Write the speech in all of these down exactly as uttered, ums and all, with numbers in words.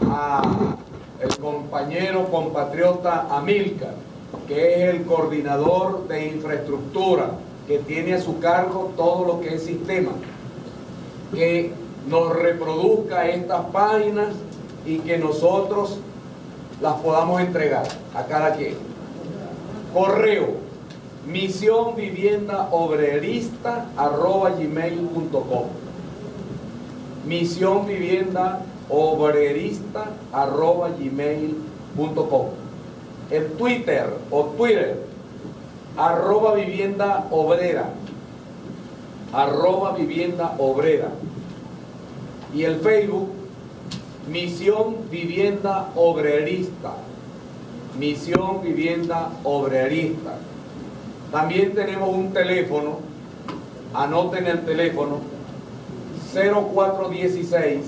a el compañero compatriota Amílcar, que es el coordinador de infraestructura, que tiene a su cargo todo lo que es sistema, que nos reproduzca estas páginas y que nosotros las podamos entregar a cada quien. Correo: misión vivienda obrerista arroba gmail punto com. misión vivienda obrerista arroba gmail punto com. El Twitter o Twitter, arroba vivienda obrera, arroba vivienda obrera. Y el Facebook, Misión Vivienda Obrerista, Misión Vivienda Obrerista. También tenemos un teléfono, anoten el teléfono, cero cuatro uno seis,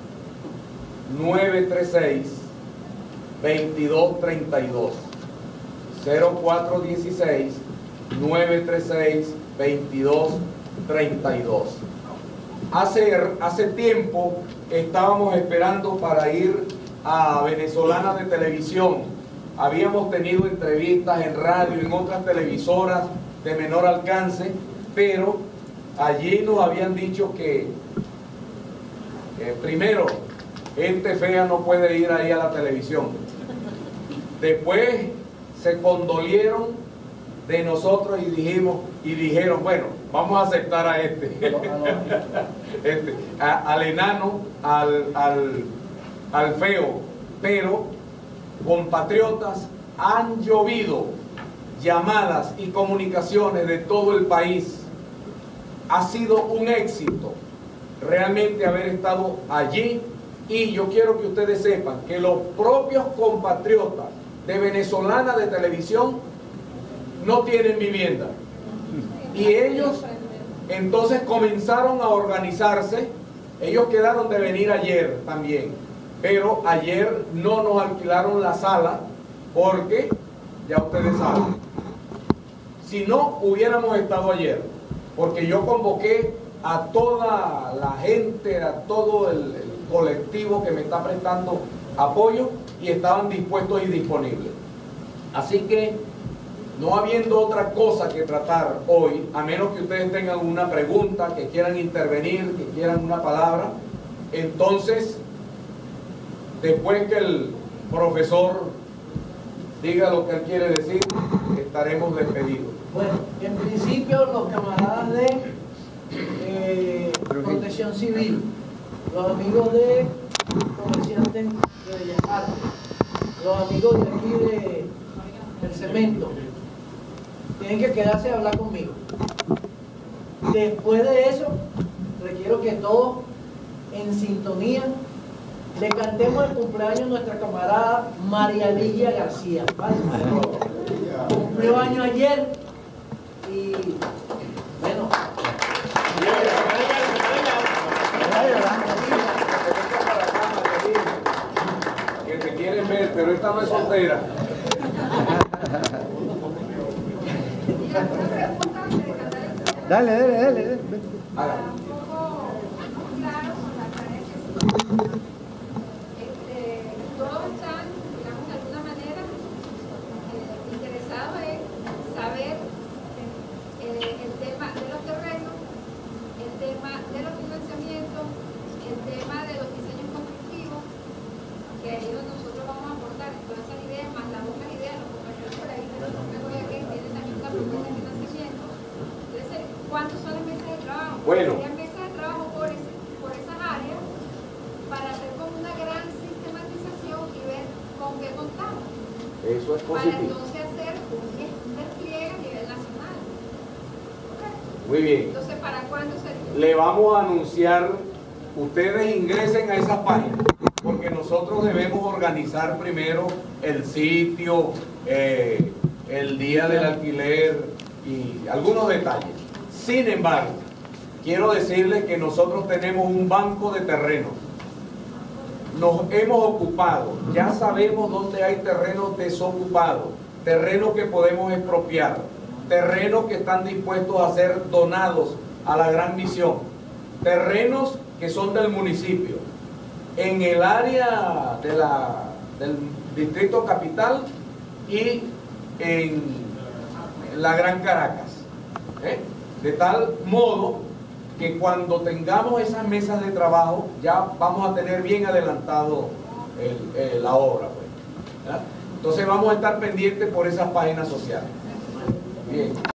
nueve tres seis, veintidós treinta y dos. cero cuatro uno seis, nueve tres seis, veintidós treinta y dos. Hace, hace tiempo estábamos esperando para ir a Venezolana de Televisión. Habíamos tenido entrevistas en radio, en otras televisoras de menor alcance, pero allí nos habían dicho que, que primero, gente fea no puede ir ahí a la televisión. Después se condolieron de nosotros y dijimos y dijeron, bueno, vamos a aceptar a este, este a, al enano, al, al, al feo, pero compatriotas, han llovido llamadas y comunicaciones de todo el país. Ha sido un éxito realmente haber estado allí, y yo quiero que ustedes sepan que los propios compatriotas de Venezolana de Televisión no tienen vivienda, y ellos entonces comenzaron a organizarse. Ellos quedaron de venir ayer también, pero ayer no nos alquilaron la sala porque, ya ustedes saben, si no hubiéramos estado ayer, porque yo convoqué a toda la gente, a todo el, el colectivo que me está prestando apoyo, y estaban dispuestos y disponibles. Así que, no habiendo otra cosa que tratar hoy, a menos que ustedes tengan una pregunta, que quieran intervenir, que quieran una palabra, entonces, después que el profesor diga lo que él quiere decir, estaremos despedidos. Bueno, en principio los camaradas de eh, Protección Civil, los amigos de comerciantes de Bellas Artes, los amigos de aquí de, del cemento, tienen que quedarse a hablar conmigo. Después de eso, requiero que todos en sintonía le cantemos el cumpleaños a nuestra camarada María Ligia García. ¿Vale? Cumplió año ayer y bueno. Que te quieren ver, pero esta no es soltera. Dale, dale, dale, dale. Hágalo. Todos están, digamos, de alguna manera eh, interesados en saber eh, el tema de los terrenos, el tema de los financiamientos, el tema de los diseños constructivos, que ahí donde nosotros vamos a aportar todas esas ideas, más las otras ideas, los compañeros por ahí, que tienen también una propuesta de financiamiento. Entonces, ¿cuántos son las mesas de trabajo? Bueno. Serían mesas de trabajo por, ese, por esas áreas, para hacer como una gran sistematización y ver con qué contamos. Eso es Para positivo. entonces hacer un, un despliegue a nivel nacional. ¿Okay? Muy bien. Entonces, ¿para cuándo sería? Le vamos a anunciar, ustedes ingresen a esas páginas, porque nosotros debemos organizar primero el sitio, eh, el día del alquiler y algunos detalles. Sin embargo, quiero decirles que nosotros tenemos un banco de terrenos. Nos hemos ocupado, ya sabemos dónde hay terrenos desocupados, terrenos que podemos expropiar, terrenos que están dispuestos a ser donados a la Gran Misión, terrenos que son del municipio. en el área de la, del Distrito Capital y en la Gran Caracas, ¿eh? De tal modo que cuando tengamos esas mesas de trabajo ya vamos a tener bien adelantado el, el, la obra, pues, ¿verdad? Entonces vamos a estar pendientes por esas páginas sociales. Bien.